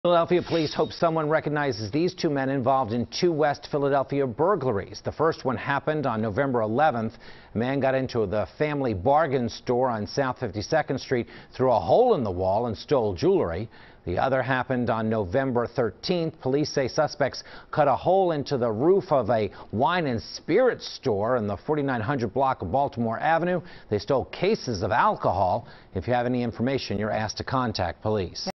Philadelphia police hope someone recognizes these two men involved in two West Philadelphia burglaries. The first one happened on November 11th. A man got into the family bargain store on South 52nd Street, through a hole in the wall and stole jewelry. The other happened on November 13th. Police say suspects cut a hole into the roof of a wine and spirits store in the 4900 block of Baltimore Avenue. They stole cases of alcohol. If you have any information, you're asked to contact police.